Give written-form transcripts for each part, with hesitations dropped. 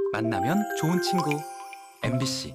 만나면 좋은 친구 MBC.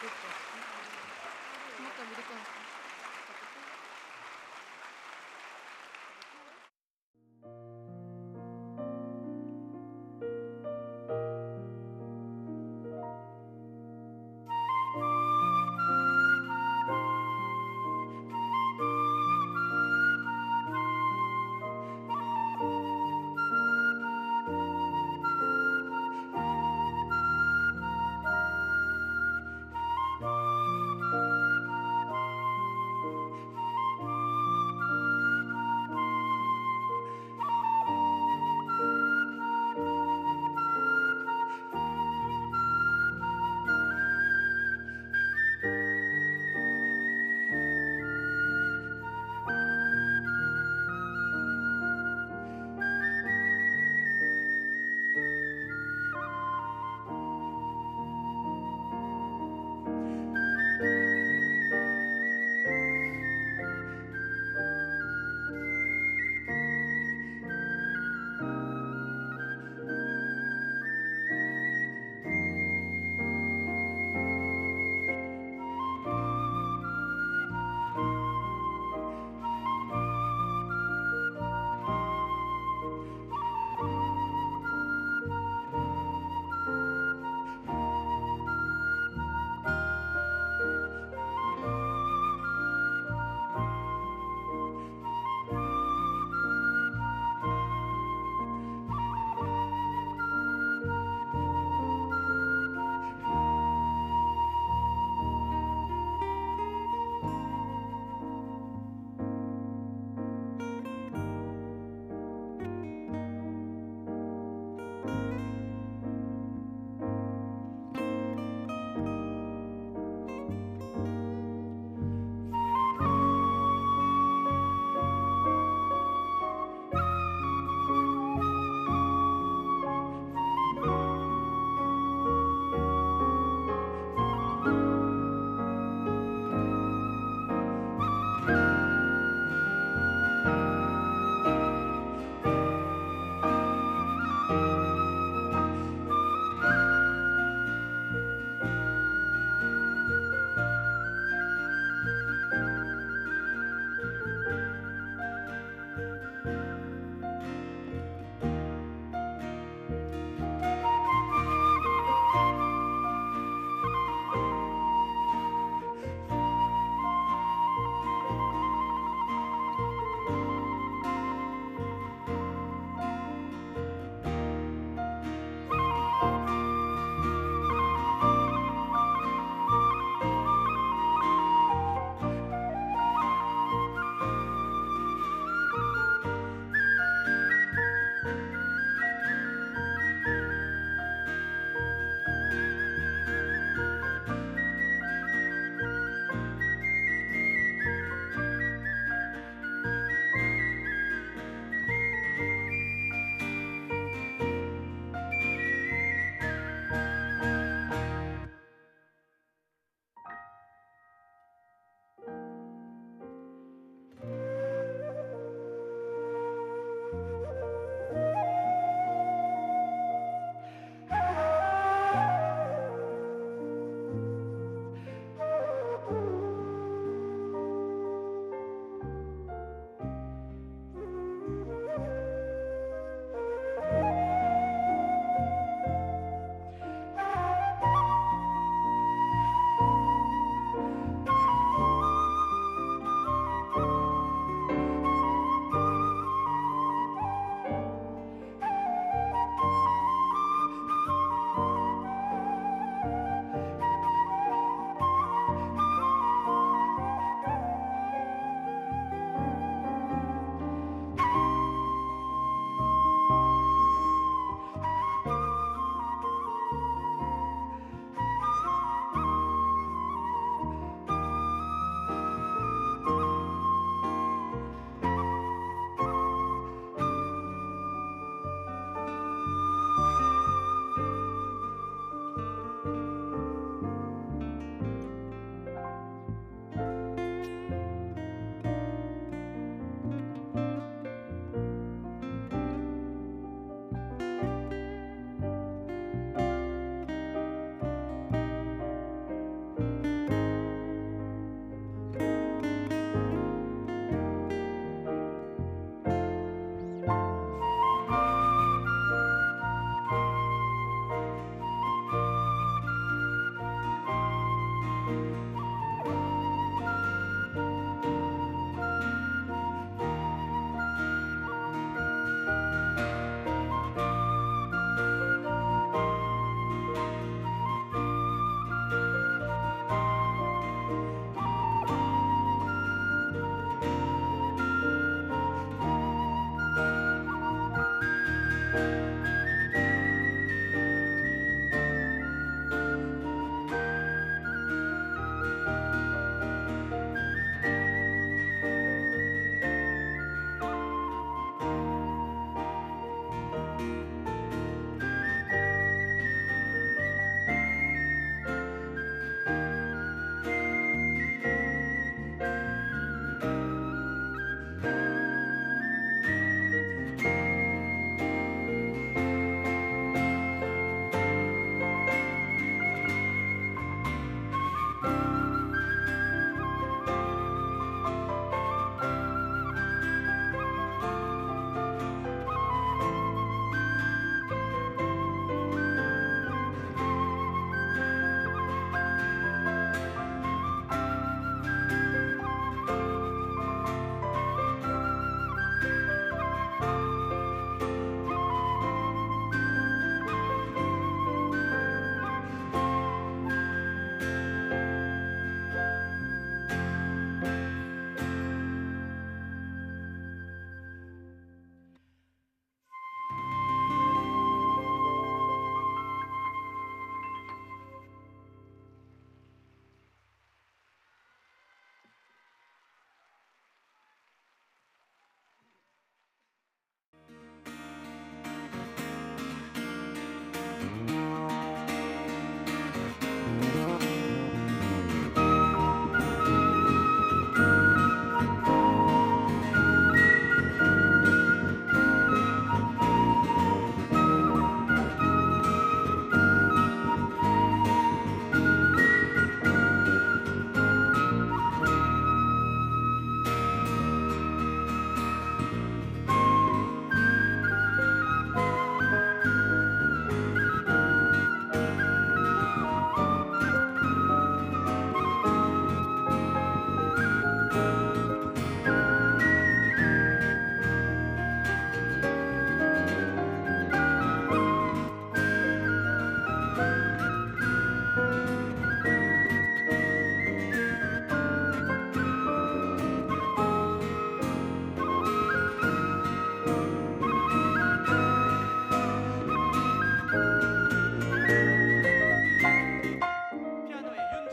고맙다 우리 거.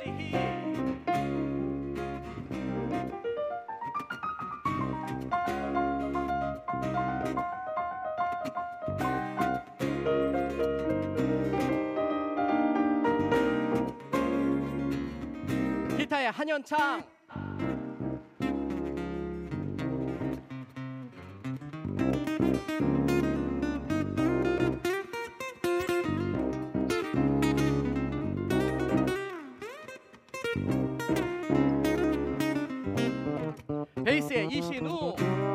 기타의 한현창. 베이스의 이신우.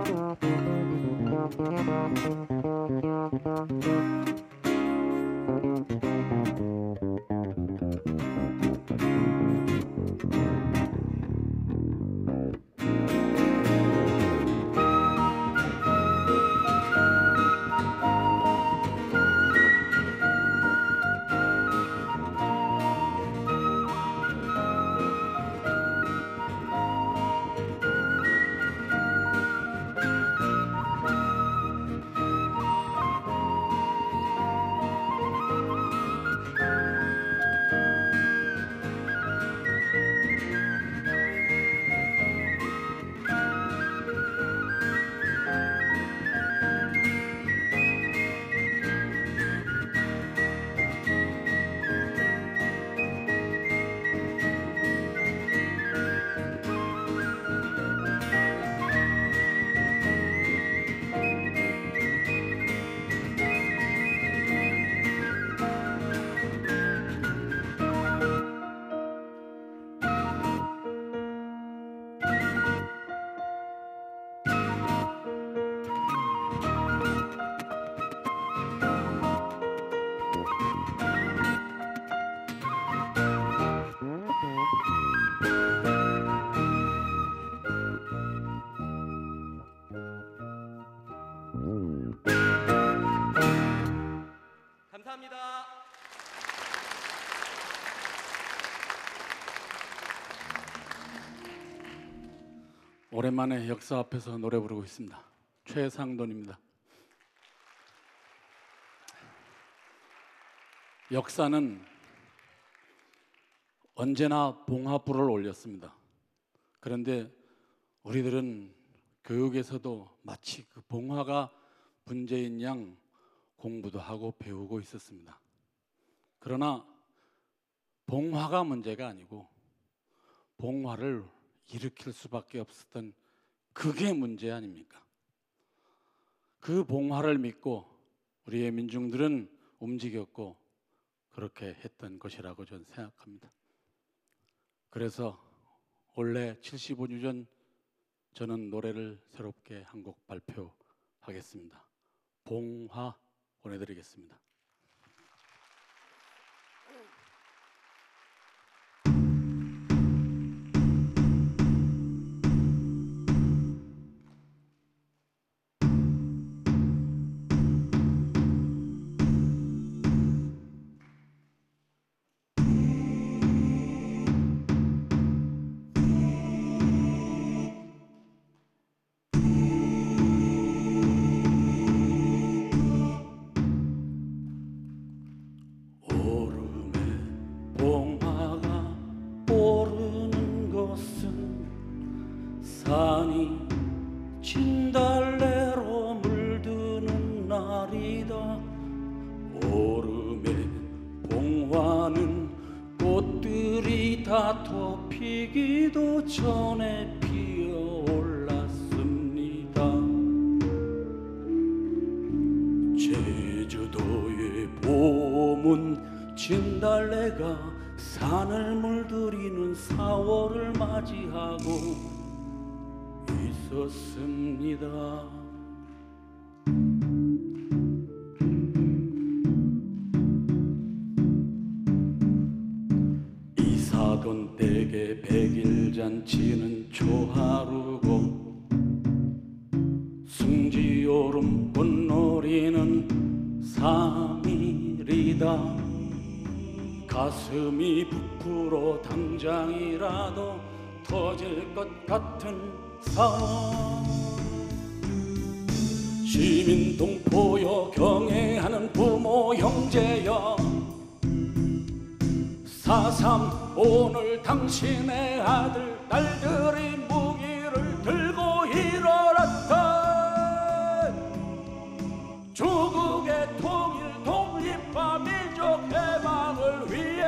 감사합니다. 오랜만에 역사 앞에서 노래 부르고 있습니다. 최상돈입니다. 역사는 언제나 봉화불을 올렸습니다. 그런데 우리들은 교육에서도 마치 그 봉화가 분재인 양 공부도 하고 배우고 있었습니다. 그러나 봉화가 문제가 아니고 봉화를 일으킬 수밖에 없었던 그게 문제 아닙니까? 그 봉화를 믿고 우리의 민중들은 움직였고 그렇게 했던 것이라고 저는 생각합니다. 그래서 원래 75주 전 저는 노래를 새롭게 한 곡 발표하겠습니다. 봉화 보내드리겠습니다. 산이 진달래로 물드는 날이다. 오름에 봉화는 꽃들이 다 덮이기도 전에 피어올랐습니다. 제주도의 봄은 진달래가 산을 물들이는 4월을 맞이하고 있었습니다. 이사돈 댁의 백일잔치는 초하루고 숭지오름 꽃놀이는 3일이다. 가슴이 부풀어 당장이라도 터질 것 같은 상황. 시민 동포여 경애하는 부모 형제여 4.3 오늘 당신의 아들 딸들이 무기를 들고 일어났다. 조국의 통일 독립과 민족 해방을 위해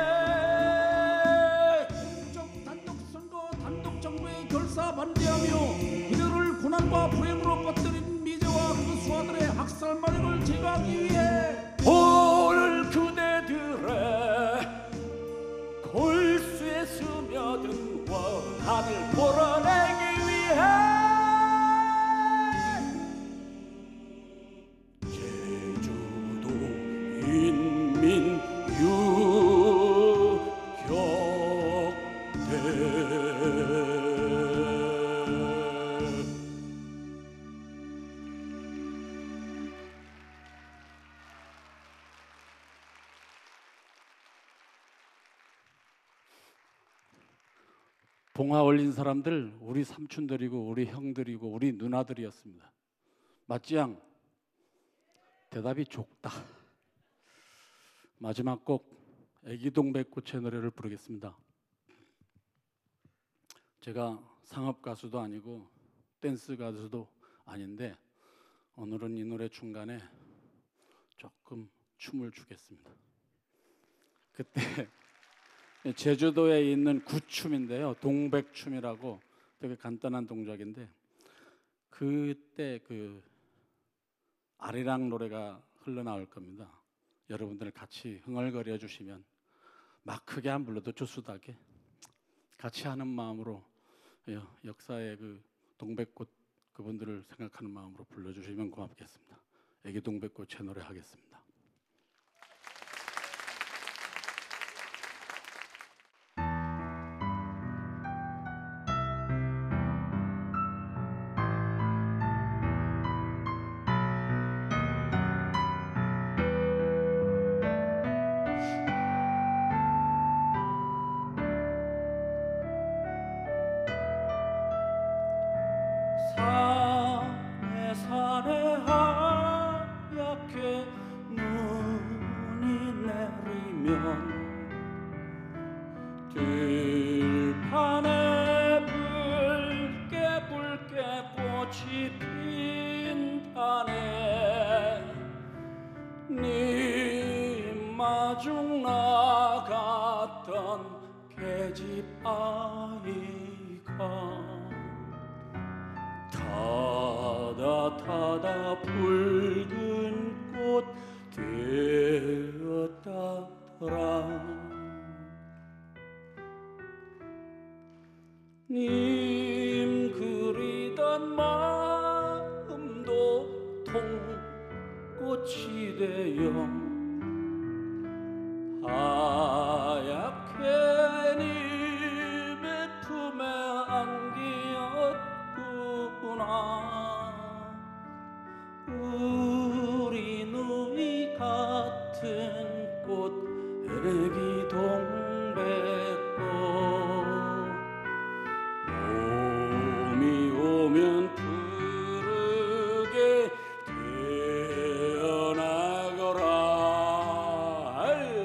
단독 선거 단독 정부의 결사 반대하며 이들을 고난과 불행으로 빠뜨린 미제와 그 수하들의 학살만행을 제거하기 위해 오늘 그대들의 골수에 스며든 원한을 몰아내기 위해 제주도 인민유격대 봉화 올린 사람들 우리 삼촌들이고 우리 형들이고 우리 누나들이었습니다. 맞지양? 대답이 좁다. 마지막 곡 애기동백꽃의 노래를 부르겠습니다. 제가 상업 가수도 아니고 댄스 가수도 아닌데 오늘은 이 노래 중간에 조금 춤을 추겠습니다. 그때 제주도에 있는 구춤인데요, 동백춤이라고 되게 간단한 동작인데 그때 그 아리랑 노래가 흘러나올 겁니다. 여러분들 같이 흥얼거려 주시면 막 크게 안 불러도 조수다게 같이 하는 마음으로 역사의 그 동백꽃 그분들을 생각하는 마음으로 불러주시면 고맙겠습니다. 애기 동백꽃의 노래 하겠습니다. 산에 하얗게 눈이 내리면 들판에 붉게 꽃이 핀다네. 네 마중 나갔던 계집아이가 타다 붉은 꽃 되었다더라. 님 그리던 마음도 통꽃이 되어 하얗게 님의 품에 안기었구나. 우리 누이 같은 꽃 애기 동백꽃 봄이 오면 푸르게 태어나거라.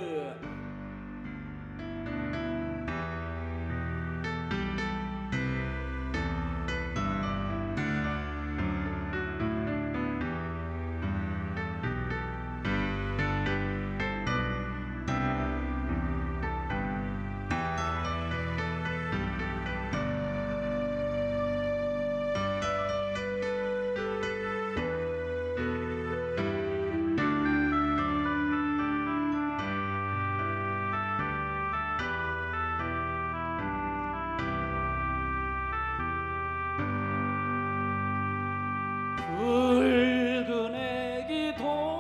붉은 애기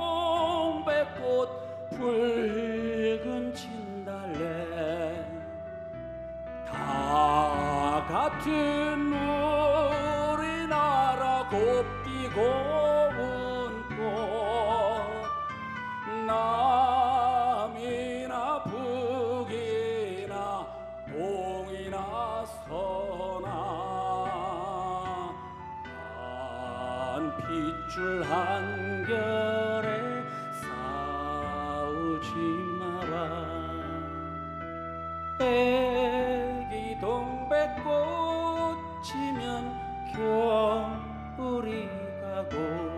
동백꽃 붉은 진달래 다 같은 우리나라 곱디 고운 꽃 남이나 북이나 동이나 서나 핏줄 한결에 싸우지 마라. 애기 동백꽃 지면 겨울이 가고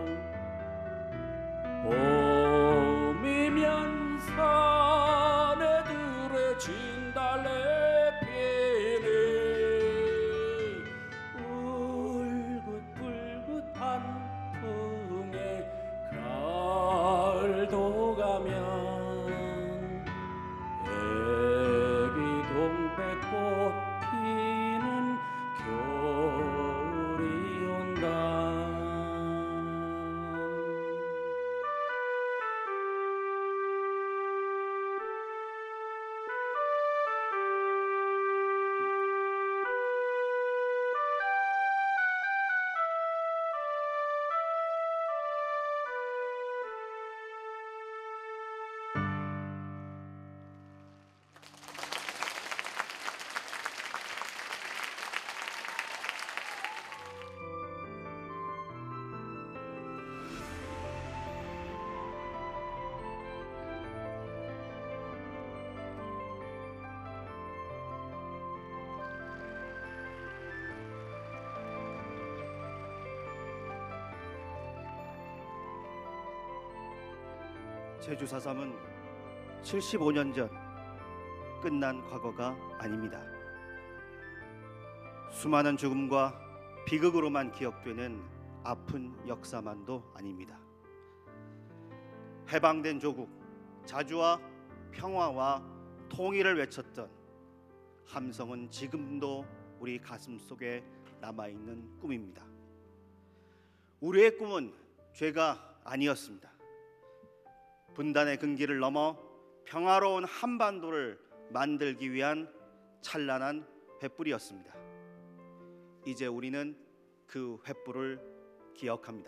봄이면 산에들의 진달래 피네 울긋불긋한 풍에 가을도 가면 애기 동백꽃 피는 겨울이 온다. 제주 4.3은 75년 전 끝난 과거가 아닙니다. 수많은 죽음과 비극으로만 기억되는 아픈 역사만도 아닙니다. 해방된 조국, 자주와 평화와 통일을 외쳤던 함성은 지금도 우리 가슴 속에 남아있는 꿈입니다. 우리의 꿈은 죄가 아니었습니다. 분단의 근기를 넘어 평화로운 한반도를 만들기 위한 찬란한 횃불이었습니다. 이제 우리는 그 횃불을 기억합니다.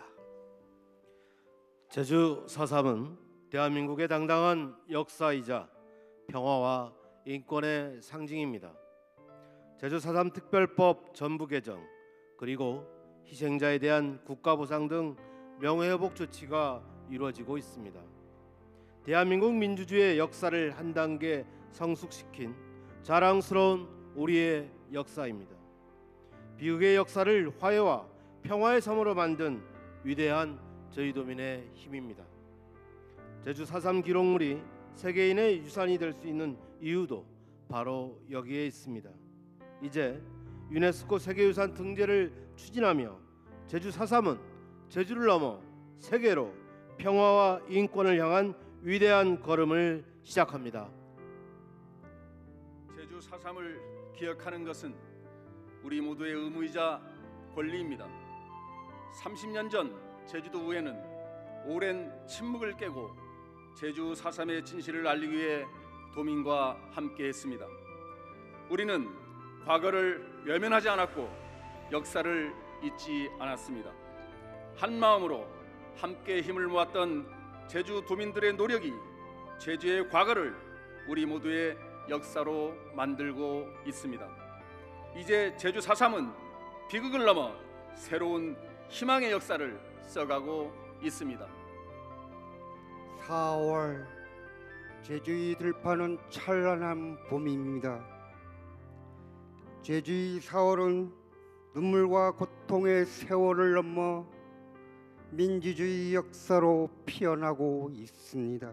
제주 4.3은 대한민국의 당당한 역사이자 평화와 인권의 상징입니다. 제주 4.3 특별법 전부 개정 그리고 희생자에 대한 국가보상 등 명예회복 조치가 이루어지고 있습니다. 대한민국 민주주의의 역사를 한 단계 성숙시킨 자랑스러운 우리의 역사입니다. 비극의 역사를 화해와 평화의 섬으로 만든 위대한 저희도민의 힘입니다. 제주 4.3 기록물이 세계인의 유산이 될 수 있는 이유도 바로 여기에 있습니다. 이제 유네스코 세계유산 등재를 추진하며 제주 4.3은 제주를 넘어 세계로 평화와 인권을 향한 위대한 걸음을 시작합니다. 제주 4.3을 기억하는 것은 우리 모두의 의무이자 권리입니다. 30년 전 제주도의회는 오랜 침묵을 깨고 제주 4.3의 진실을 알리기 위해 도민과 함께했습니다. 우리는 과거를 외면하지 않았고 역사를 잊지 않았습니다. 한 마음으로 함께 힘을 모았던 제주 도민들의 노력이 제주의 과거를 우리 모두의 역사로 만들고 있습니다. 이제 제주 4.3은 비극을 넘어 새로운 희망의 역사를 써가고 있습니다. 4월 제주의 들판은 찬란한 봄입니다. 제주의 4월은 눈물과 고통의 세월을 넘어 민주주의 역사로 피어나고 있습니다.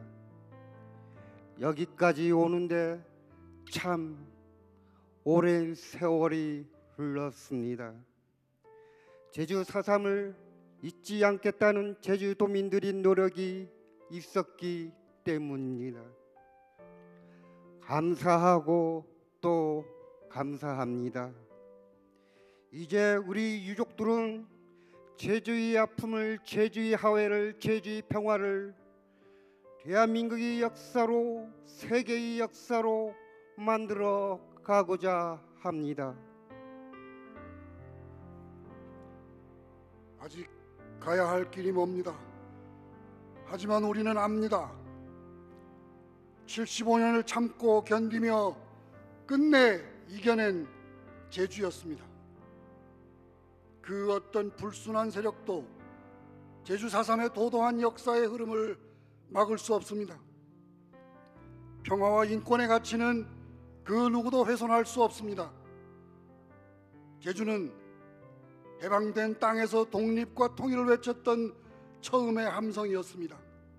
여기까지 오는데 참 오랜 세월이 흘렀습니다. 제주 4.3을 잊지 않겠다는 제주도민들의 노력이 있었기 때문입니다. 감사하고 또 감사합니다. 이제 우리 유족들은 제주의 아픔을, 제주의 화해를, 제주의 평화를 대한민국의 역사로, 세계의 역사로 만들어 가고자 합니다. 아직 가야 할 길이 멉니다. 하지만 우리는 압니다. 75년을 참고 견디며 끝내 이겨낸 제주였습니다. 그 어떤 불순한 세력도 제주 4.3의 도도한 역사의 흐름을 막을 수 없습니다. 평화와 인권의 가치는 그 누구도 훼손할 수 없습니다. 제주는 해방된 땅에서 독립과 통일을 외쳤던 처음의 함성이었습니다.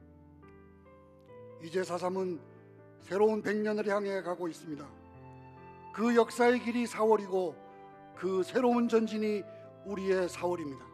이제 4.3은 새로운 100년을 향해 가고 있습니다. 그 역사의 길이 4월이고 그 새로운 전진이 우리의 4월입니다.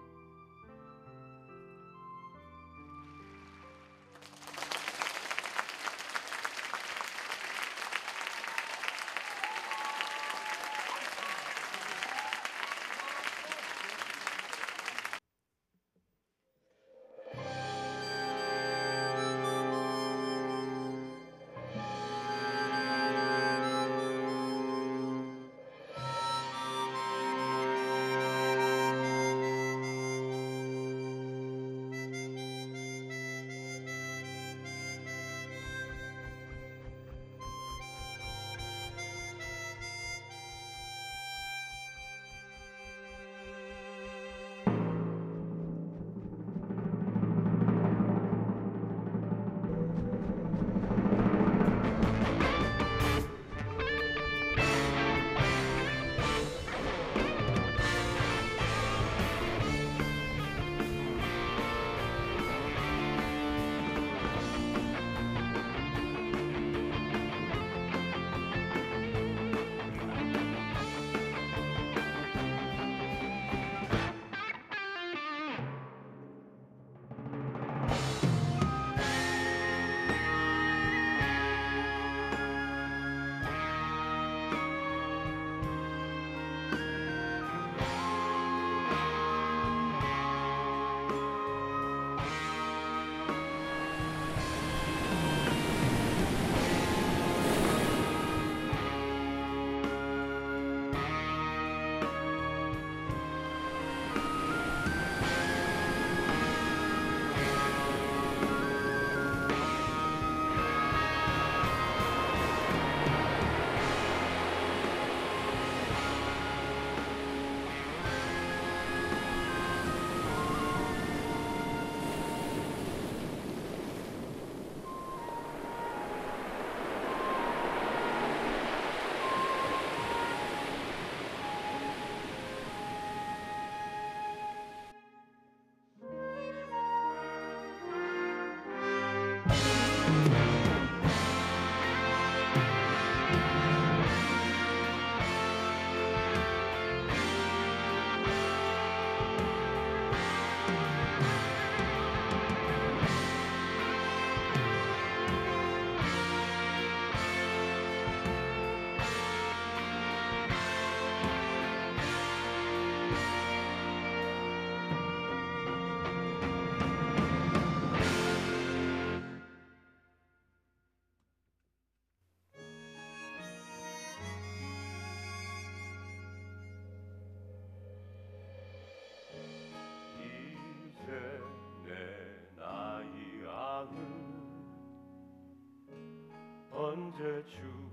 언제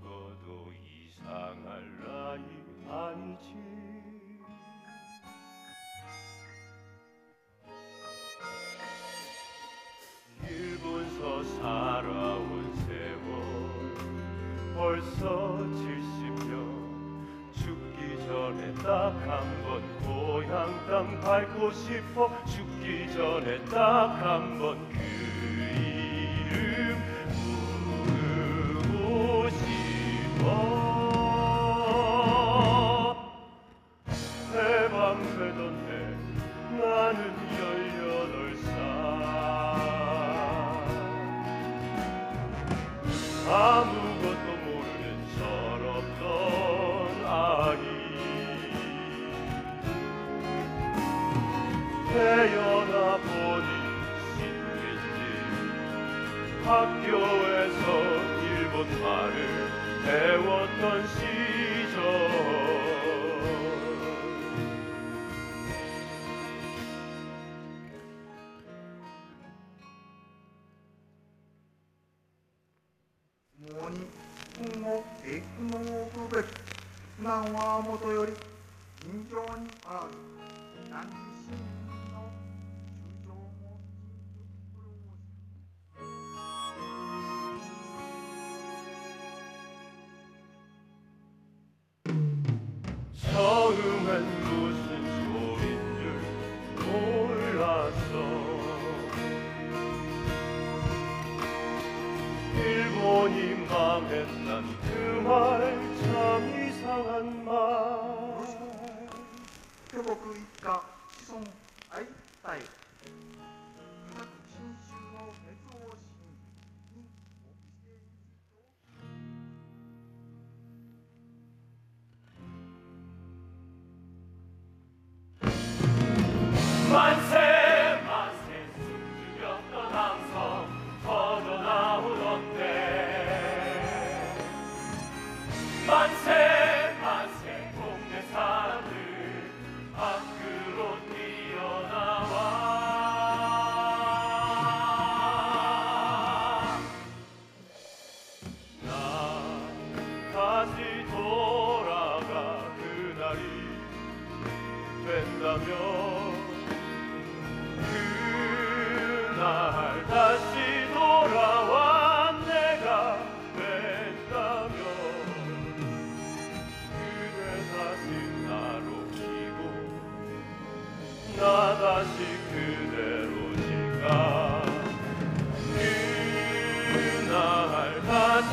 죽어도 이상할 나이 아니지. 일본서 살아온 세월 벌써 70년. 죽기 전에 딱 한 번 고향 땅 밟고 싶어. 죽기 전에 딱 한 번 그 이름 부르고 싶어. 해방되던 해 나는 18살. 아무것도 모르는 철없던 아이. 태어나 보니 신기지. 학교에서 일본 말을 배웠던 시절. 국모 대국노부백 나와 모도요리 인존 난신노 주조모 웬 무슨 소린 줄 몰랐어. 일본이 망했단 그 말 참 이상한 말. 교복一家子孫愛戴各新種の熱をしに 만세 만세 숨죽였던 함성 터져나오던데. 만세 만세 동네 사람들 밖으로 뛰어나와. 나 다시 돌아가 그날이 된다면, 그날 다시 돌아와 내가 된다면, 그대 다시 나로 키고 나 다시 그대로 지가. 그날 다시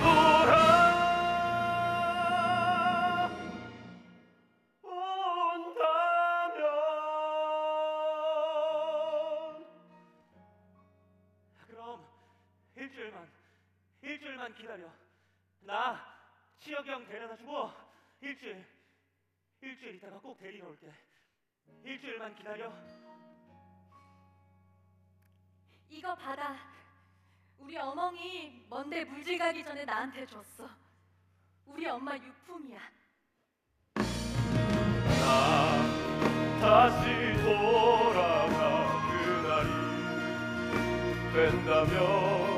일주일만 기다려. 나 치혁이 형 데려다 주고 일주일 있다가 꼭 데리러 올게. 일주일만 기다려. 이거 받아. 우리 어멍이 먼데 물질 가기 전에 나한테 줬어. 우리 엄마 유품이야. 나 다시 돌아가 그날이 된다면,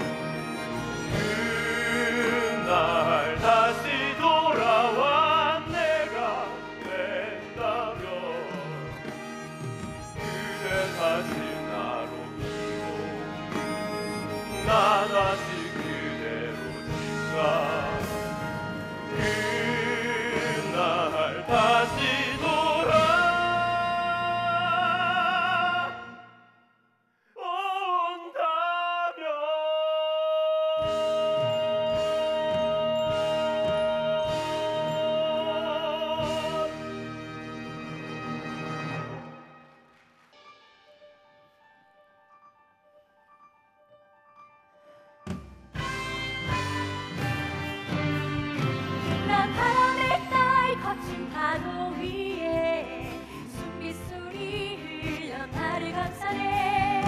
그날 다시 돌아와 내가 된다면, 그대 다시 나로 키고 나 다시 그대로 지가. 그날 다시 난 바람에 따이 거친 파도 위에 숨빗소리 흘려 나를 감싸네.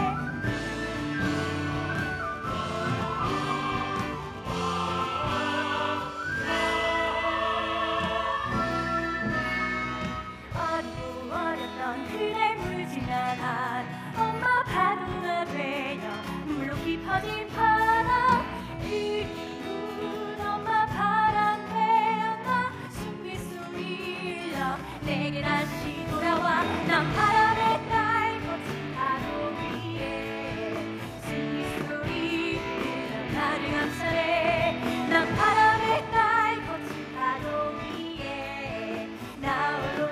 어리고 어렸던 그날 물 지나간 엄마 파도가 되려 물로 깊어진 바람. 그리운 엄마 바람 되었나 숨빗소리 흘려 내게 다시 돌아와. 난 바람에 따이 거친 파도 위에 숨빗소리 흘려 나를 감싸네. 난 바람에 따이 거친 파도 위에 나 홀로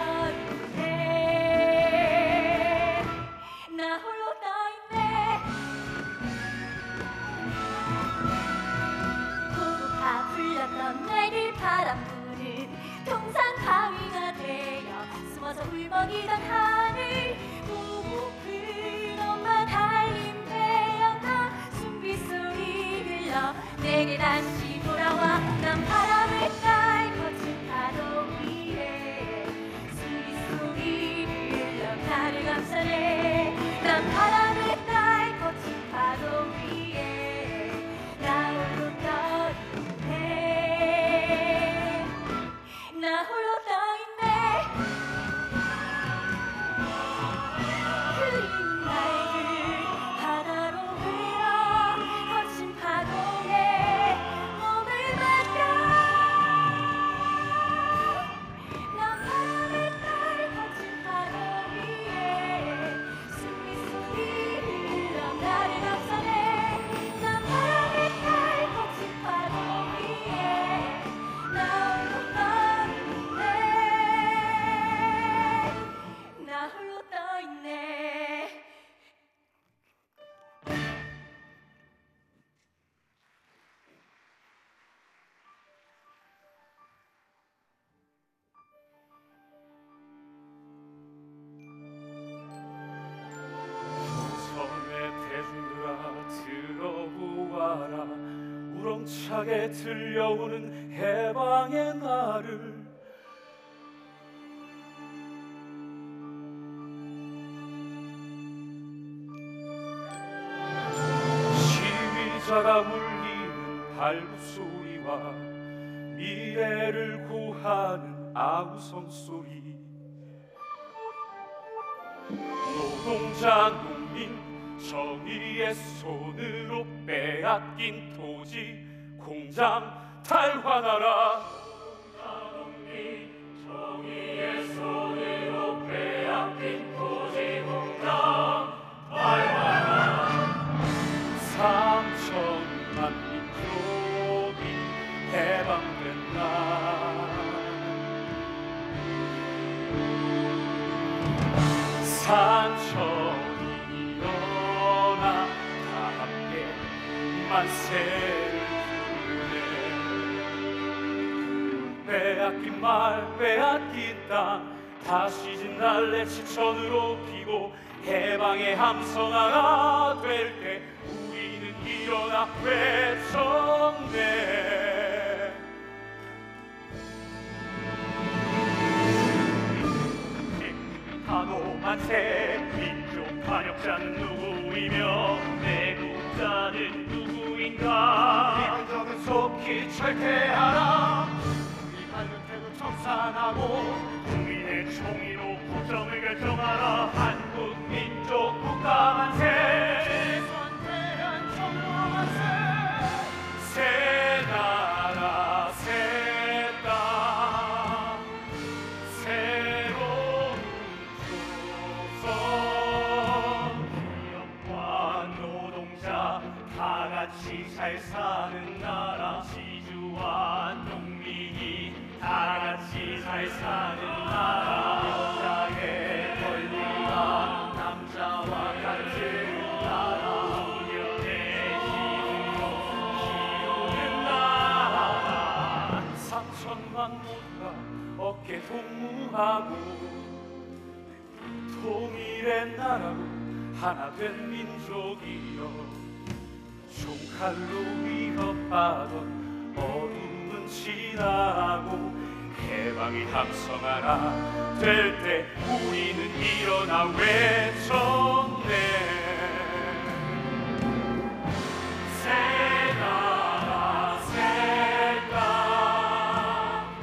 떠있네. 나 홀로 떠있네. 고급화 불렸던 날들 바람 부는 동산 바위가 되어 숨어서 울먹이던 하늘. 고급은 엄마 달림 되었나 숨빗소리 흘려 내게 다시 돌아와. 난 바람을 따이 거친 파도 위에 숨빗소리 흘려 나를 감싸네. 난 바람을 따이 거친 파도 위에 나 홀로 떠있네. 나 홀로 떠있네. 그리운 날들 바다로 흘러 거친 파도에 몸을 맡겨. 난 바람을 따라 거친 파도 위에 숨빗소리 힘차게 들려오는 해방의 날을 시위자가 울리는 발부소리와 미래를 구하는 아우성 소리, 노동자 농민 정의의 손으로 빼앗긴 토지 공장 탈환하라. 노동자 농민 정의의 손으로 빼앗긴 토지 공장 탈환하라. 3천만 민족이 해방된 날, 산천이 일어나 다 함께 만세를 부르네. 빼앗긴 말 빼앗긴 땅 다시 진달래 지천으로 피고 해방의 함성하나 될 때 우리는 일어나 외쳤네. 한호 만세. 민족 반역자는 누구이며 내국자는 누구인가. 민족은 속히 철퇴하라. 우리 발밑에도 청산하고 국민의 총의로 국정을 결정하라. 한국 민족 국가 만세. 선대한 정부 만세. 새 나라 새 땅 새로운 조선. 기업과 노동자 다 같이 잘 사는 나라. 지주와 농민이 다 같이 잘 사는 나라. 여자의 권리가 남자와 같은 나라. 소년의 힘으로 키우는 나라. 3천만 모두가 어깨 동무하고 통일의 나라로 하나 된 민족이여. 총칼로 위협하던 어둠은 지나고 해방이 함성하라 될 때 우리는 일어나 외쳤네. 새 나라 새 땅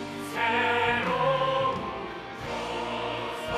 새로운 조선.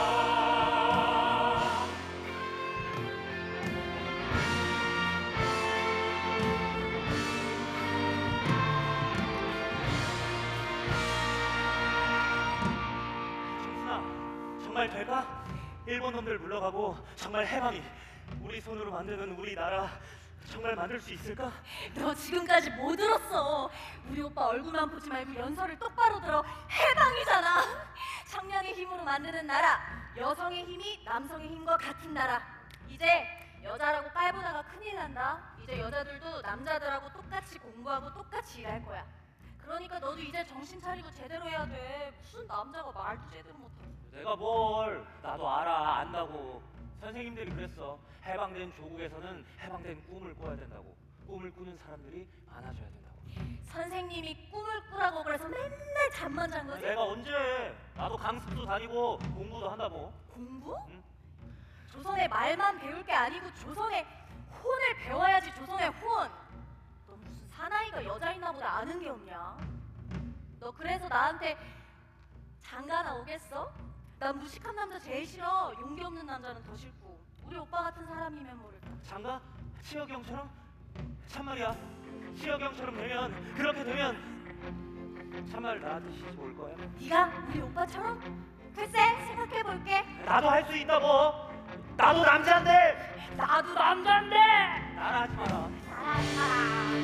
정말 될까? 일본 놈들 물러가고 정말 해방이 우리 손으로 만드는 우리나라 정말 만들 수 있을까? 너 지금까지 뭐 들었어? 우리 오빠 얼굴만 보지 말고 연설을 똑바로 들어. 해방이잖아. 청년의 힘으로 만드는 나라. 여성의 힘이 남성의 힘과 같은 나라. 이제 여자라고 깔보다가 큰일 난다. 이제 여자들도 남자들하고 똑같이 공부하고 똑같이 일할 거야. 그러니까 너도 이제 정신 차리고 제대로 해야 돼. 무슨 남자가 말도 제대로 못해. 내가 뭘? 나도 알아. 안다고. 선생님들이 그랬어. 해방된 조국에서는 해방된 꿈을 꿔야 된다고. 꿈을 꾸는 사람들이 많아져야 된다고. 선생님이 꿈을 꾸라고 그래서 맨날 잠만 잔 거지? 내가 언제? 나도 강습도 다니고 공부도 한다고. 공부? 응? 조선의 말만 배울 게 아니고 조선의 혼을 배워야지. 조선의 혼. 너 무슨 사나이가 여자있나 보다 아는 게 없냐? 너 그래서 나한테 장가나 오겠어? 난 무식한 남자 제일 싫어. 용기 없는 남자는 더 싫고. 우리 오빠 같은 사람이면 모를까. 장가? 치혁이 형처럼? 참말이야. 치혁이 형처럼 되면, 그렇게 되면 참말 나한테 시집 올 거야? 네가 우리 오빠처럼? 글쎄 생각해볼게. 나도 할 수 있다고. 나도 남자인데. 나도 남자인데. 따라하지 마라. 따라하지 마라.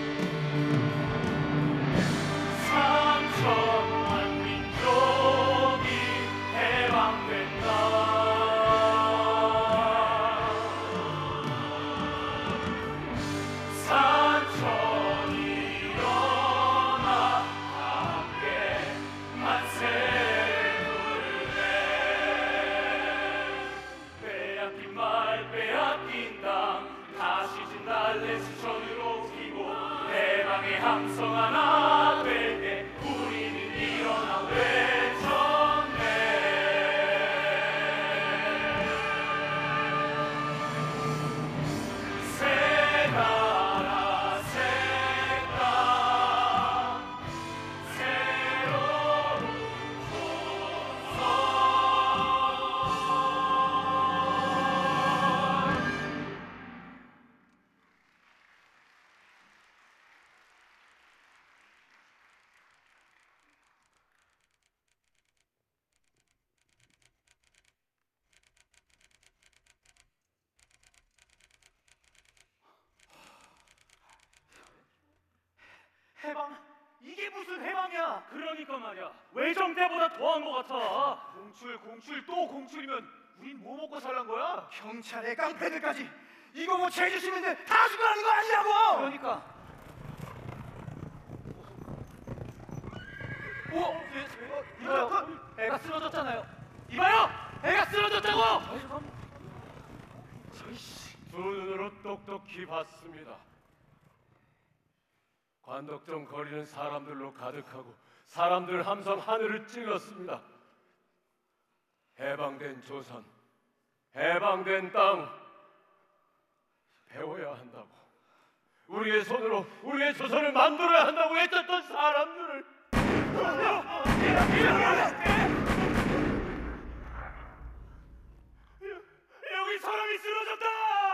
3천만 민족이 해방된다. 산천이 일어나 함께 만세를 부르네. 빼앗긴 말 빼앗긴 땅 다시 진달래 수천으로 피고 해방의 함성 아니야. 그러니까 말이야. 외정 때보다 더한 것 같아. 공출 또 공출이면 우린 뭐 먹고 살란 거야? 경찰의 깡패들까지 이거 뭐 제주 시민들 다 죽어가는 거 아니냐고. 그러니까. 이봐요. 애가 쓰러졌잖아요. 이봐요. 애가 쓰러졌다고. 두 눈으로 똑똑히 봤습니다. 관덕정 거리는 사람들로 가득하고 사람들 함성 하늘을 찔렀습니다. 해방된 조선, 해방된 땅 배워야 한다고, 우리의 손으로 우리의 조선을 만들어야 한다고 외쳤던 사람들을 여기 사람이 쓰러졌다.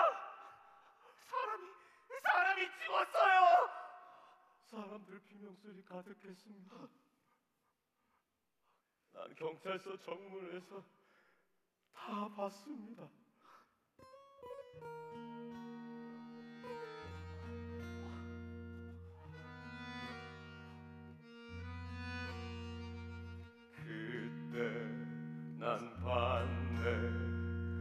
사람이 죽었어요. 사람들 비명소리 가득했습니다. 난 경찰서 정문에서 다 봤습니다. 그때 난 봤네.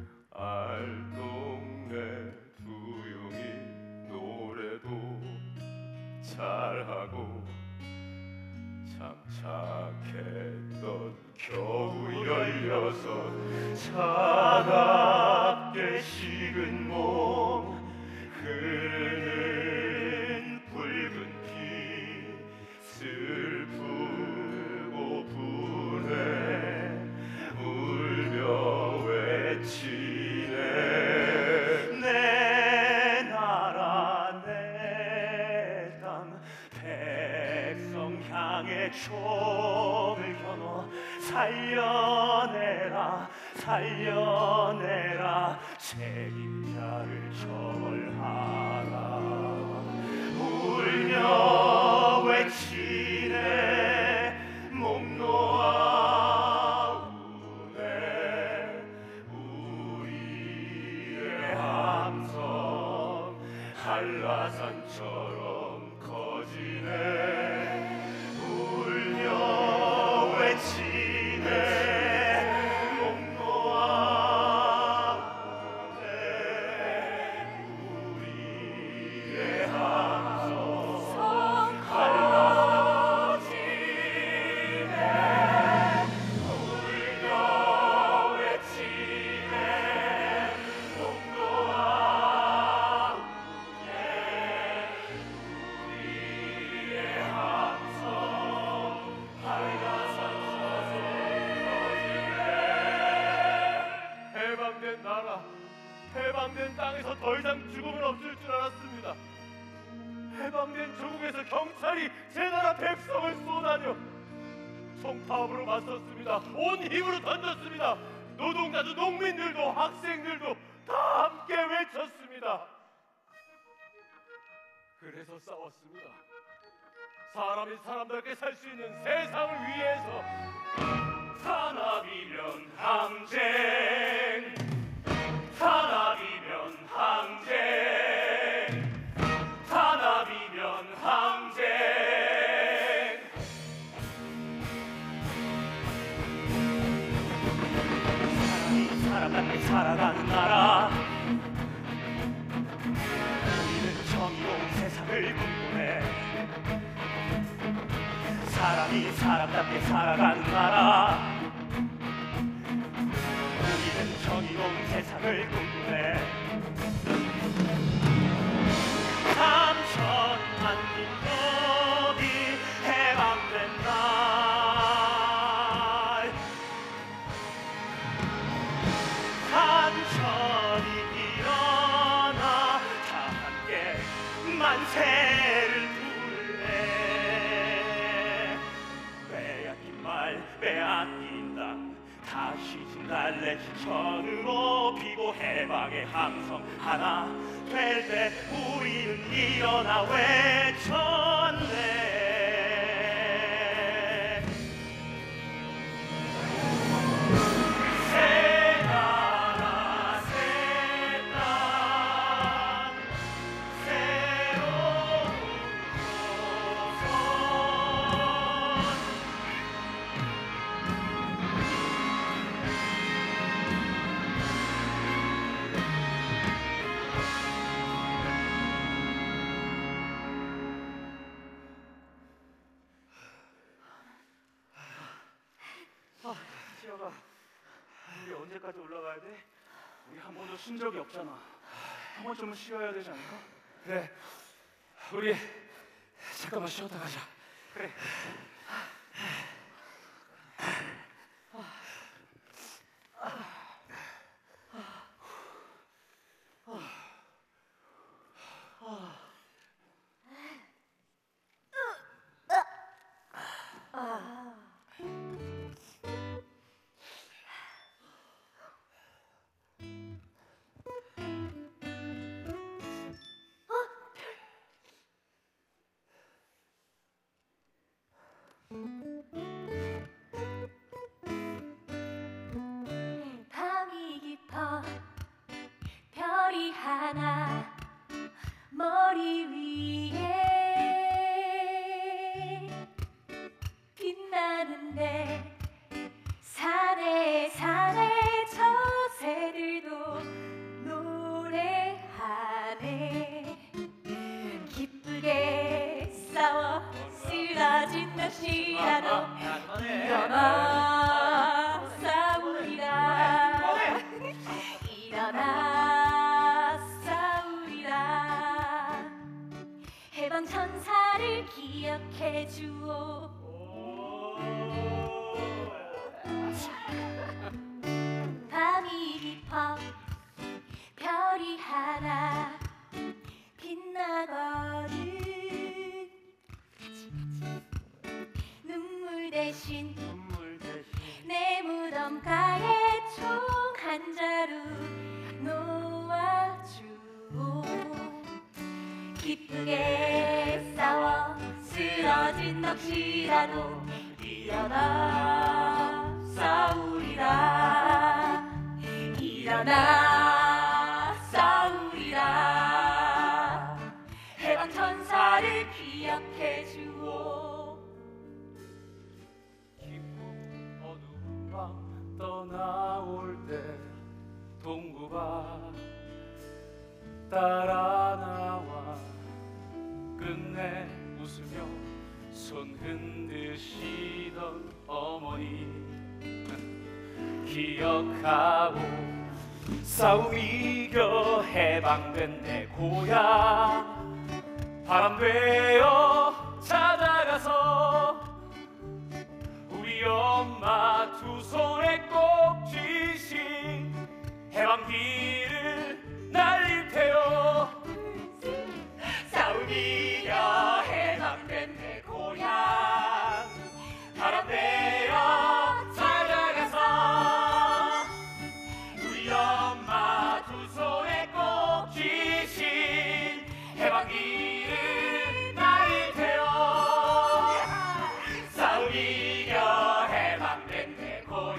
알동네 두용이 노래도 잘하고 참 착했던 겨우 16 차갑게 식은 몸 흐르는 붉은 피 슬프고 분해 울며 외치네. 내 나라 내 땅 백성 향해 총을 겨눠 살려내라 책임자를 처벌하라. 울며 외치네. 목 놓아 우네. 우리의 함성 한라산처럼 커지네. 울며 외치네. 해방된 땅에서 더 이상 죽음은 없을 줄 알았습니다. 해방된 조국에서 경찰이 제 나라 백성을 쏘다녀. 총파업으로 맞섰습니다. 온 힘으로 던졌습니다. 노동자도 농민들도 학생들도 다 함께 외쳤습니다. 그래서 싸웠습니다. 사람이 사람답게 살 수 있는 세상을 위해서. 탄압이면 항쟁, 탄압이면 항쟁, 탄압이면 항쟁. 사람이 사람답게 살아가는 나라. 우리는 정의로운 세상을 꿈꾸네. 사람이 사람답게 살아가는 나라. 우리는 정의로운 세상을 꿈꾸네. 3천만 민족이 해방된 날. 3천이 일어나 다 함께 만세를 부르네. 빼앗긴 말 빼앗긴 땅 다시 진달래 시천으로 피고 해방의 함성 하나 될 때 우리는 일어나 외쳤네. 새 나라 새 땅 새로운 조선 치아가 우리 언제까지 올라가야 돼? 우리 한 번도 쉰 적이 없잖아. 한 번쯤은 쉬어야 되지 않을까? 그래. 우리 잠깐만 쉬었다 가자. 그래. 밤이 깊어 별이 하나 머리 위에 빛나는데 산에 저 새들도 노래하네. 기쁘게 싸워 쓰러진 낚시라도 일어나 싸우리라. 일어나 싸우리라. 해방천사를 기억해 주오. 밤이 깊어 별이 하나 빛나거든. 눈물 대신 내 무덤가에 총 한 자루 놓아주오. 기쁘게 싸워 쓰러진 넋이라도 일어나 싸우리라. 일어나 싸우리라. 해방천사를 기억해 주오. 깊고 어두운 밤 떠나올 때 동구가 따라 나와 끝내 웃으며 손 흔드시던 어머니 기억하고 싸움 이겨 해방된 내 고향 바람 되어 찾아가서 우리 엄마 두 손에 꼭 쥐신 해방기를 날릴 테요. 싸움 이겨 해방된 내 고향 바람 되어 찾아가서 우리 엄마 두 손에 꼭 쥐신 해방기를 날릴 테요. 싸움 이겨 해방된 내 고향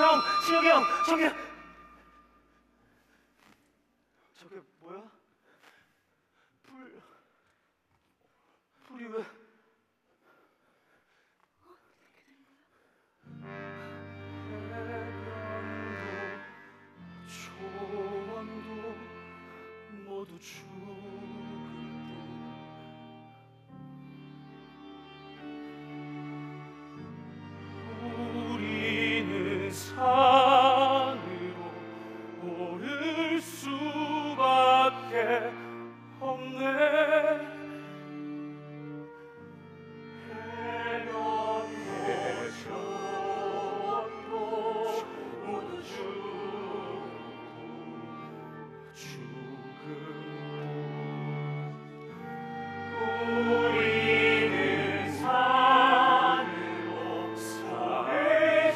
형, 신혁이 형, 저게 뭐야? 불이 왜? 초원도 모두 우리는 산으로 오를 수밖에 없네. 해변의 초원도 모두 우리는 산으로 살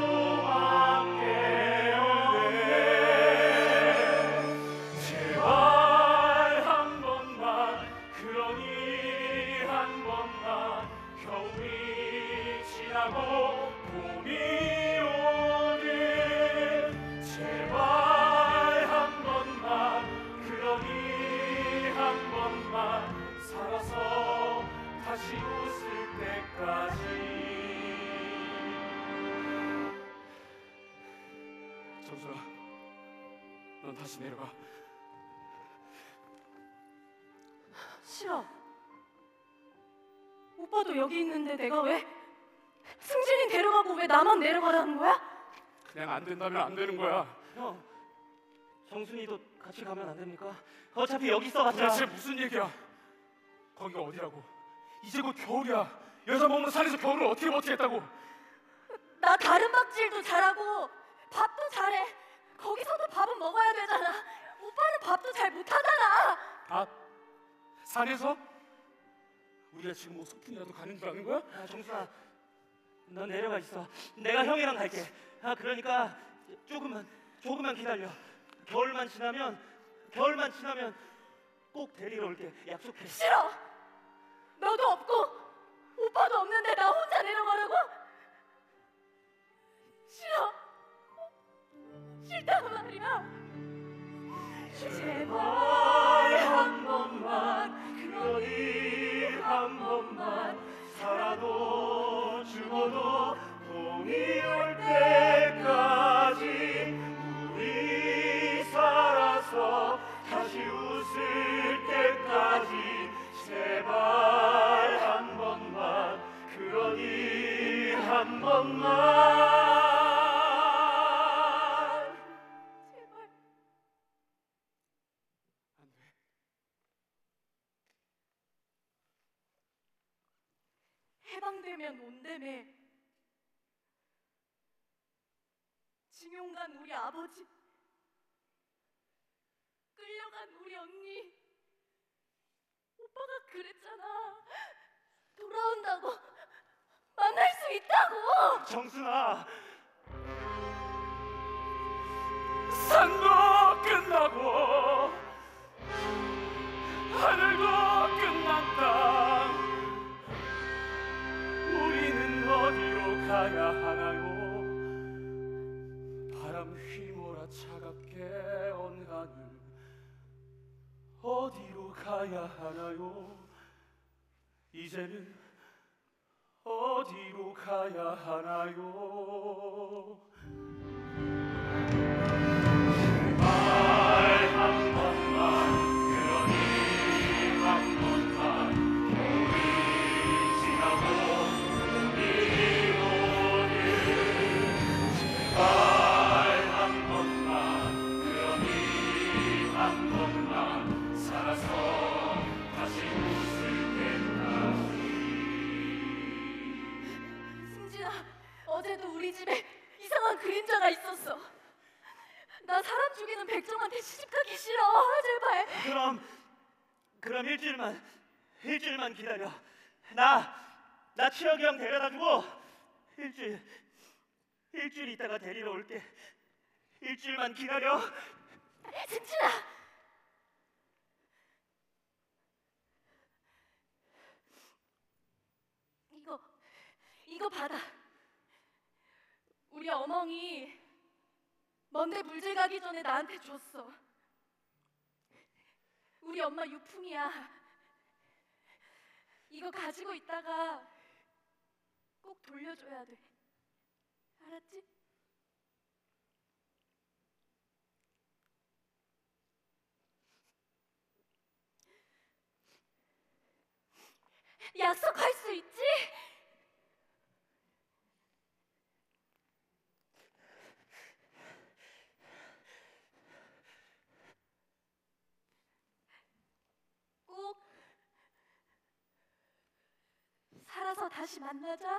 수밖에 없네. 제발 한 번만, 그러니 한 번만, 겨울이 지나고 봄이 오는 제발 한 번만, 그러니 한 번만 살아서 다시 웃을 때까지. 정순아, 넌 다시 내려가. 싫어. 오빠도 여기 있는데 내가 왜? 승진이 데려가고 왜 나만 내려가라는 거야? 그냥 안 된다면 안 되는 거야. 형, 정순이도 같이 가면 안 됩니까? 어차피 여기 있어봤자. 대체 무슨 얘기야? 거기가 어디라고? 이제 곧 겨울이야. 여자 먹는 산에서 겨울을 어떻게 버티겠다고? 나 다른 밥질도 잘하고 밥도 잘해. 거기서도 밥은 먹어야 되잖아. 오빠는 밥도 잘 못하잖아. 밥? 산에서? 우리가 지금 뭐 소풍이라도 가는 줄 아는 거야? 정순아, 넌 내려가 있어. 내가 형이랑 갈게. 그러니까 조금만 기다려. 겨울만 지나면 꼭 데리러 올게. 약속해. 싫어. 너도 없고 오빠도 없는데 나 혼자 내려가라고? 싫어. 싫단 말이야. 제발 한 번만, 그러니 한 번만 살아도 죽어도 봄이 올 때까지 우리 살아서 다시 웃을 때까지 제발 한 번만, 그러니 한 번만. 제발. 안 돼. 해방되면 온다며. 징용간 우리 아버지, 끌려간 우리 언니, 오빠가 그랬잖아. 돌아온다고, 만날 수 있다고. 정순아, 산도 끝나고 하늘도 끝난 땅, 우리는 어디로 가야 하나요? 바람 휘몰아 차갑게 언 하늘, 어디로 가야 하나요? 이제는 어디로 가야 하나요? 말 한 번만, 그러니 한 번만, 겨울이 지나고 봄이 오는 제발 한 번만, 그러니 한 번만 살아서 다시 웃을 때까지. 승진아, 어제도 우리 집에 이상한 그림자가 있었어. 나 사람 죽이는 백정한테 시집가기 싫어. 제발. 그럼 일주일만 기다려. 나 치혁이 형 데려다주고 일주일 있다가 데리러 올게. 일주일만 기다려. 승진아, 이거 받아. 우리 우리 어멍이 먼데 물질 가기 전에 나한테 줬어. 우리 엄마 유품이야. 이거 가지고 있다가 꼭 돌려줘야 돼. 알았지? 약속할 수 있지? 꼭 살아서 다시 만나자.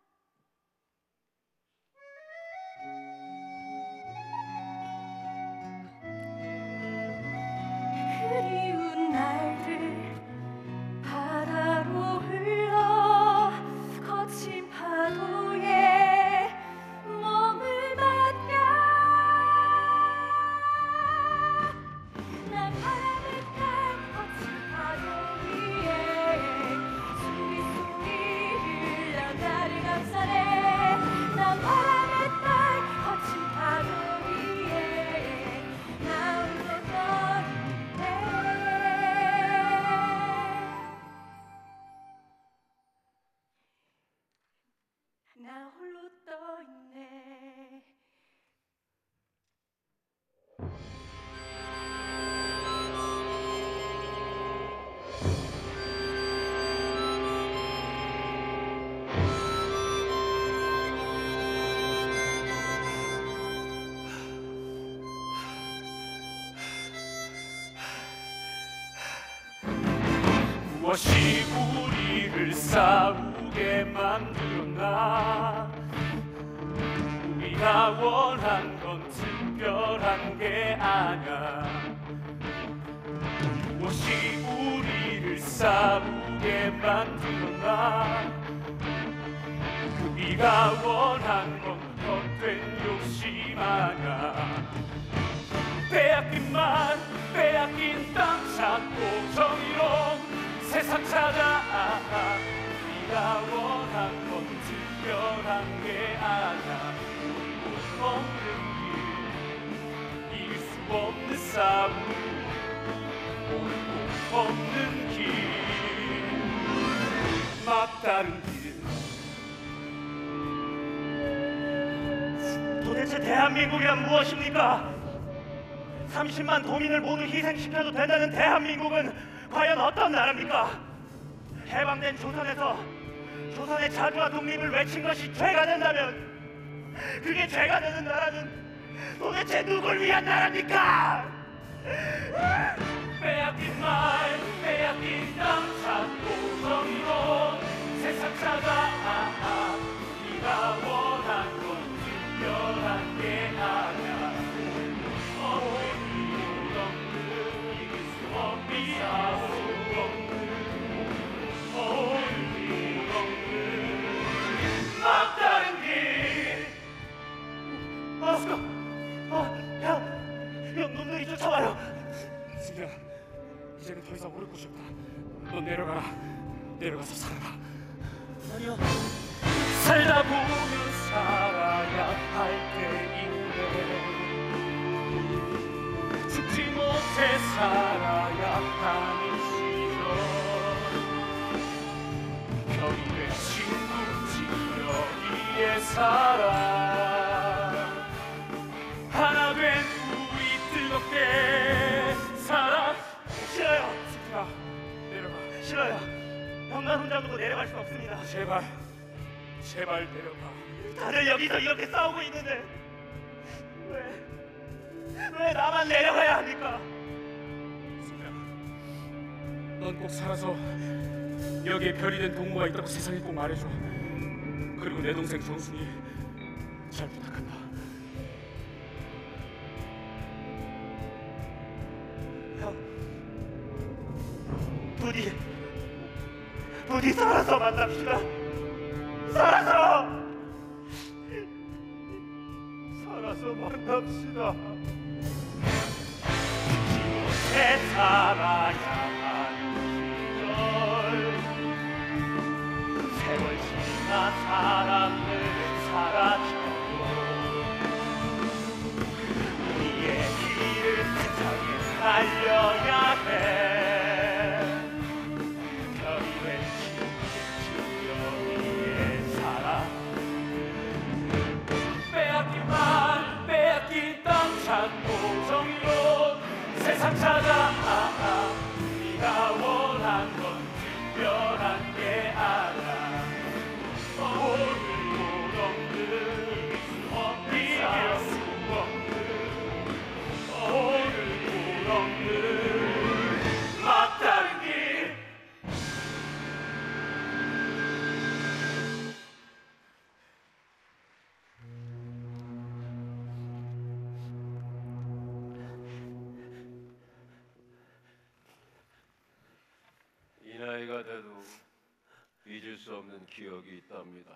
그리운 날들 바다로 흘러 거친 파도에 몸을 맡겨 난 바람을 탈 거친 파도 위에 수리소리 흘려 나를 감싸네. 난 바람을 탈 거친 파도 위에 나 홀로 떠있네. 나 홀로 떠있네. 무엇이 우리를 싸우게 만들었나? 우리가 원한 건 특별한 게 아냐. 무엇이 우리를 싸우게 만들었나? 우리가 원한 건 헛된 욕심 아냐. 빼앗긴 말, 빼앗긴 땅 찾고 정의로운 세상 찾아. 네가 원한 건 특별한 게 아냐. 올 없는 길, 이길 수 없는 싸움, 올 없는 길, 막다른 길. 도대체 대한민국이란 무엇입니까? 30만 도민을 모두 희생시켜도 된다는 대한민국은 과연 어떤 나라입니까? 해방된 조선에서 조선의 자주와 독립을 외친 것이 죄가 된다면 그게 죄가 되는 나라는 도대체 누굴 위한 나라입니까? 빼앗긴 말, 빼앗긴 땅 찾고 정의로운 세상 찾아. 네가 원한 건 특별한 게 아냐. 막다른 길. 형, 놈들이 쫓아와요. 승기야, 이제는 더 이상 오를 곳이 없다. 넌 내려가라. 내려가서 살아라. 아니요. 살다 보면 살아야 할 때인데 죽지 못해 살아야 하는 시절. 별이 된 친구 지켜위에 살아. 하나 된 우리 뜨겁게 살아. 싫어요. 승기야, 내려가. 싫어요. 형만 혼자 두고 내려갈 수 없습니다. 제발, 제발 내려가. 다들 여기서 이렇게 싸우고 있는데 왜 나만 내려가야 합니까? 넌 꼭 살아서 여기에 별이 된 동무가 있다고 세상에 꼭 말해줘. 그리고 내 동생 정순이 잘 부탁한다. 형, 부디 살아서 만납시다. 살아서 만납시다. 내 살아야 하는 시절. 세월 지나 사람들 사라져도 별이 외친 주여기에 살아 빼앗긴 말 빼앗긴 땅 찾고 정의로 세상 찾아 네가 원한 건 특별한 게 알아 오늘도 넘는 이길 수 없는 오늘도 넘는 막다른 길 이 나이가 돼도 잊을 수 없는 기억이 있답니다.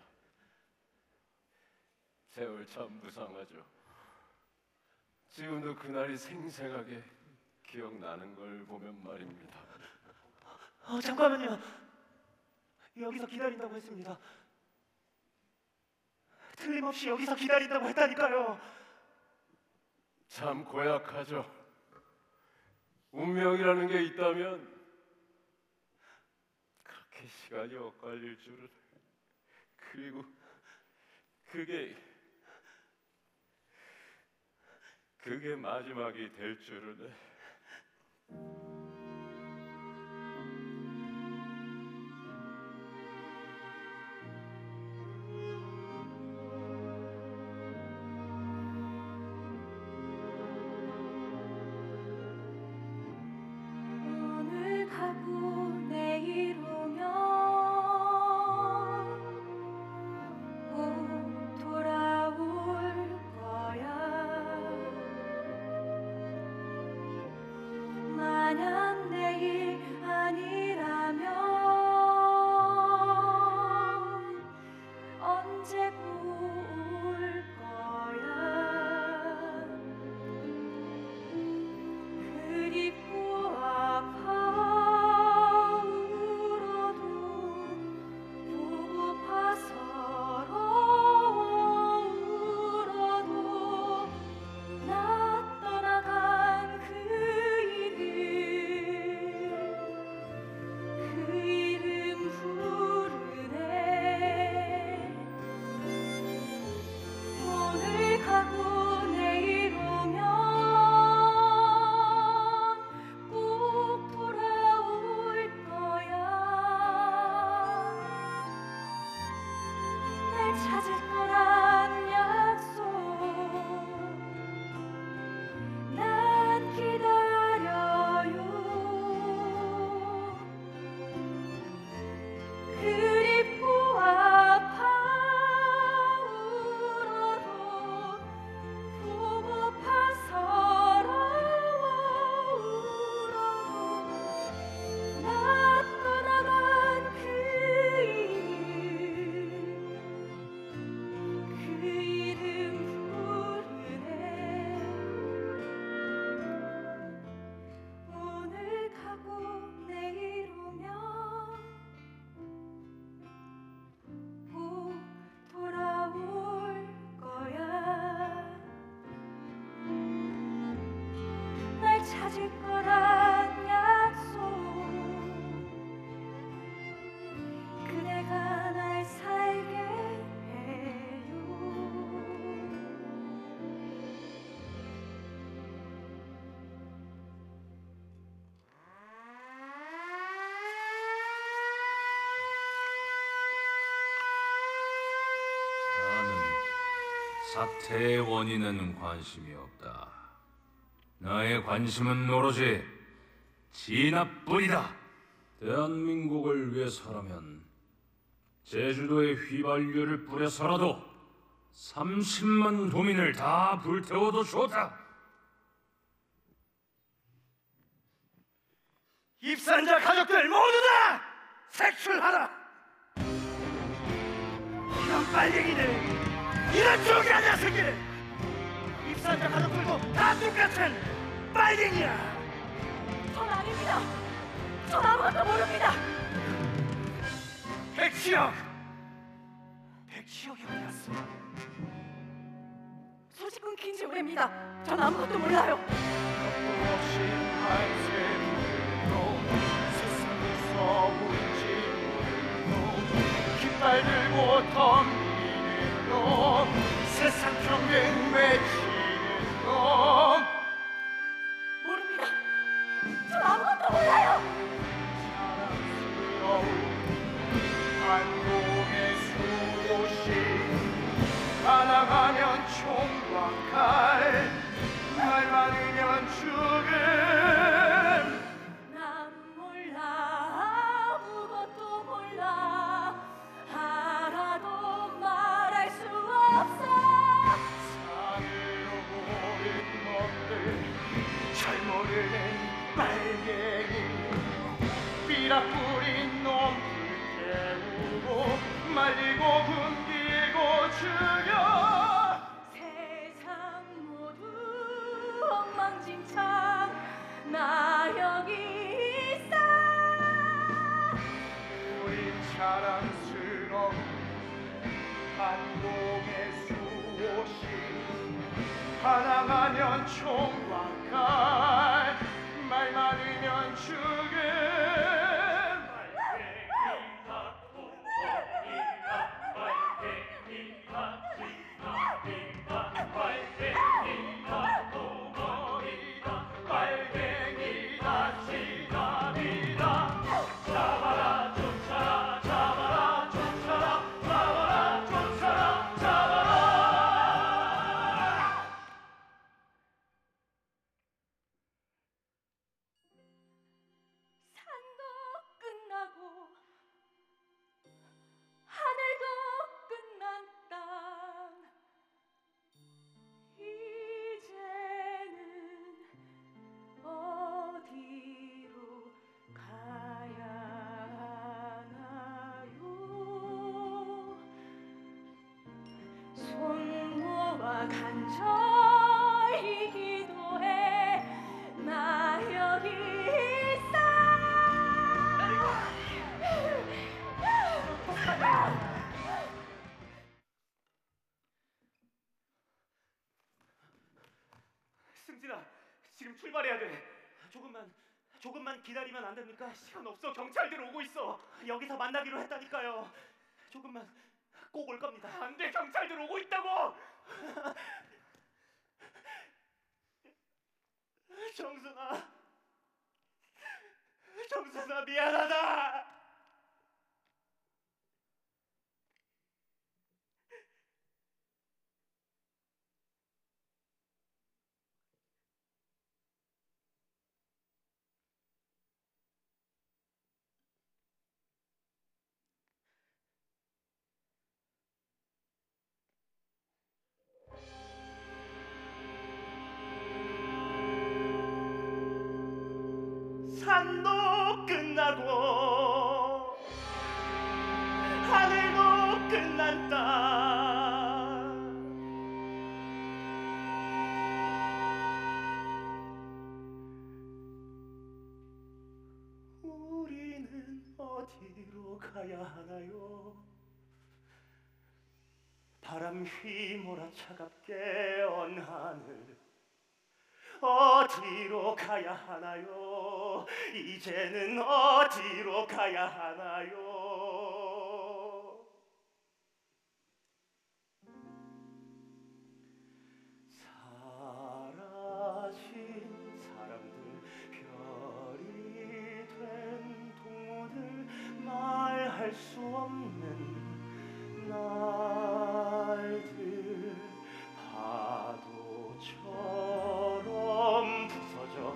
세월 참 무상하죠. 지금도 그날이 생생하게 기억나는 걸 보면 말입니다. 잠깐만요. 여기서 기다린다고 했습니다. 틀림없이 여기서 기다린다고 했다니까요. 참 고약하죠. 운명이라는 게 있다면 그렇게 시간이 엇갈릴 줄은, 그리고 그게 마지막이 될 줄은. 오늘 가고 내일 오면 꼭 돌아올 거야. 만약 내일 아니라면 언제고 올 거야. 그립고 아파 울어도 보고파 서러워 울어도 나 떠나간 그 이름 부르네. 오늘 가고 내일 오면 꼭 돌아올 거야. 날 찾을 거란 약속 난 기다려요. 그립고 아파 울어도 보고파 서러워 울어도 나 떠나간 그 이름 부르네. 오늘 가고 내일 오면 꼭 돌아올 거야. 날 찾을 거란 약속 그대가 날 살게 해요. 나는 사태의 원인에는 관심이 없다. 나의 관심은 오로지 진화뿐이다. 대한민국을 위해서라면 제주도에 휘발유를 뿌려서라도 30만 도민을 다 불태워도 좋다. 입산자 가족들 모두 다 색출하라. 이런 빨갱이들, 이런 조기한 녀석들, 입산자 가족들도 다 똑같은 빨갱이야. 전 아닙니다. 전 아무것도 모릅니다. 백치혁이 어디 갔어? 소식 끊긴 지 오래입니다. 전 아무것도 몰라요. 없이 한샘을 씨라 뿌린 놈 불태우고 말리고 굶기고 죽여 세상 모두 엉망진창 나 여기 있어 우린 자랑스러운 한국의 수호신 반항하면 총과 칼, 말 많으면 죽음. 간절히 기도해 나 여기 있어 승진아, 지금 출발해야 돼. 조금만 기다리면 안 됩니까? 시간 없어. 경찰들 오고 있어. 여기서 만나기로 했다니까요. 조금만, 꼭 올 겁니다. 안 돼, 경찰들 오고 있다고. 정순아 미안하다. 산도 끝나고 하늘도 끝났다. 우리는 어디로 가야 하나요? 바람 휘몰아 차갑게 언 하늘 어디로 가야 하나요? 이제는 어디로 가야 하나요? 사라진 사람들, 별이 된 동무들, 말할 수 없는 날들, 파도처럼 부서져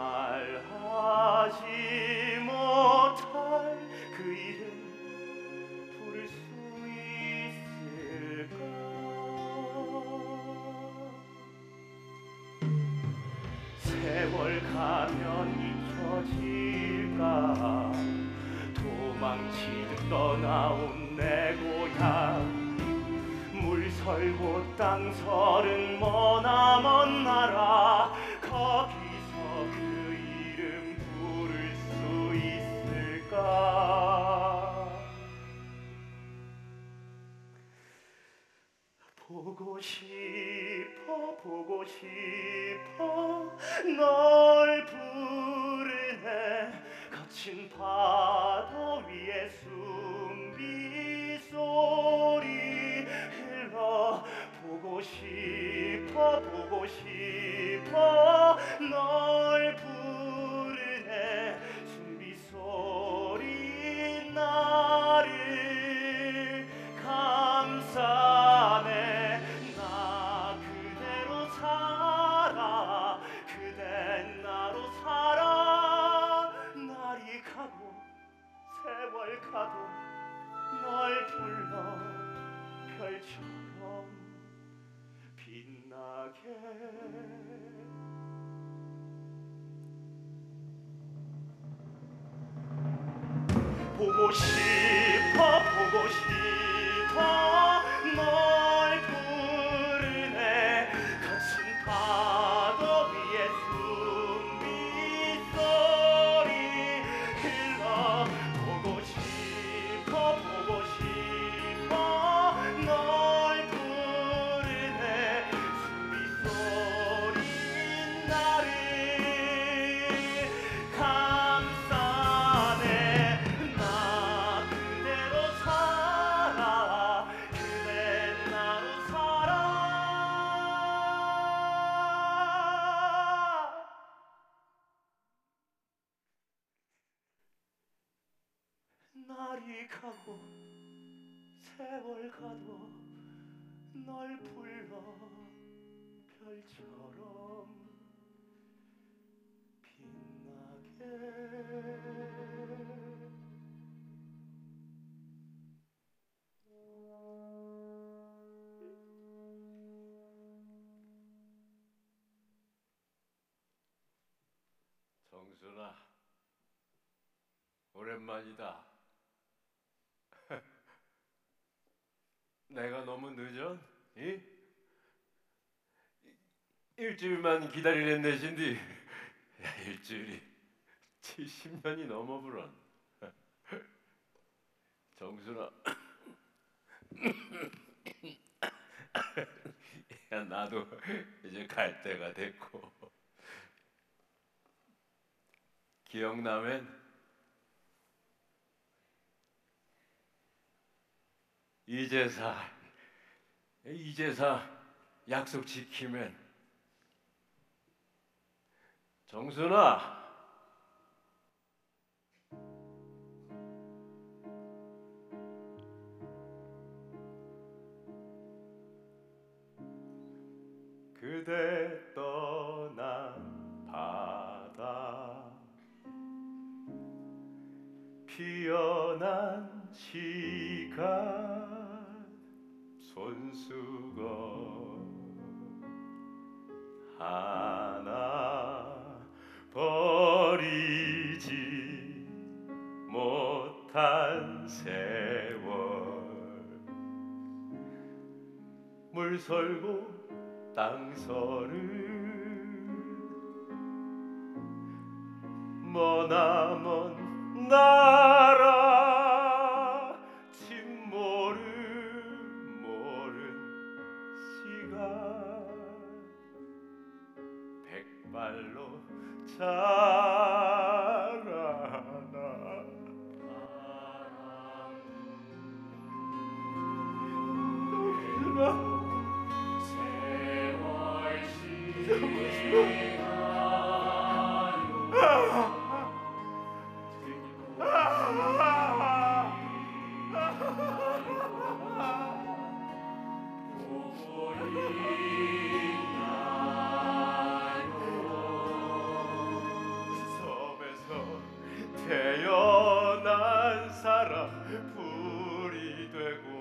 말하지 못할 그 이름 부를 수 있을까? 세월 가면 잊혀질까? 도망치듯 떠나온 내 고향, 물설고 땅설은 머나먼 나라, 거기서 그 이름 부를 수 있을까? 보고 싶어 널 부르네. 거친 파도 위에 숨비 소리 흘러. 보고 싶어 널 부르네. 숨비 소리 나를 감싸네. 나 그대로 살아, 그댄 나로 살아. 날이 가고 세월 가도 널 불러 별처럼 빛나게. 보고 싶어 보고 싶어 널 부르네 거친 파도 위에 숨빗소리 흘러 보고 싶어 보고 싶어 널 부르네 숨빗소리 나를 감싸네 나 그대로 살아 그대 나로 살아 날이 가고 세월 가도 널 불러 별처럼 정순아, 오랜만이다. 내가 너무 늦어? 이? 일주일만 기다리는 대신디 야, 일주일이 70년이 넘어버런. 정순아, 야, 나도 이제 갈 때가 됐고 기억나면 이제사 약속 지키면. 정순아, 그대 떠난 바다 피어난 시간 손수건 하나 버리지 못한 세월 물 설고 땅 서를 머나먼 나라 침모를 모른 시간 백발로 자라나 세월 섬에서 태어난 사람 불이 되고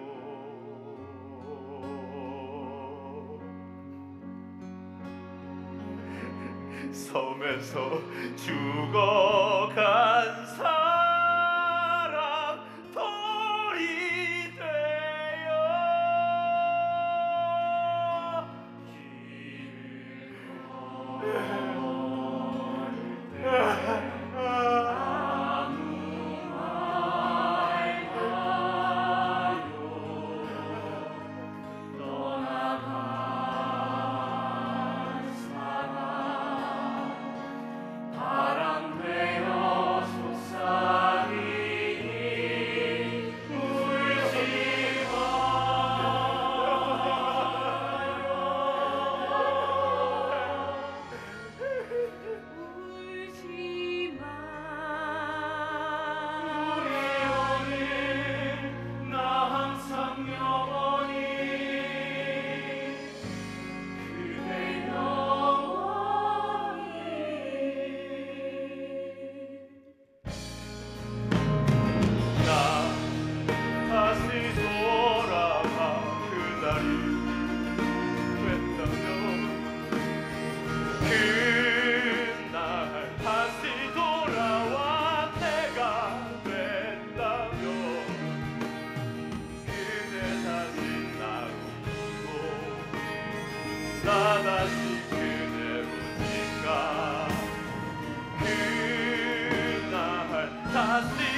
섬에서 죽어간 사람 돌이 되어 바람 되어서 다시 그대로니까 그날 다시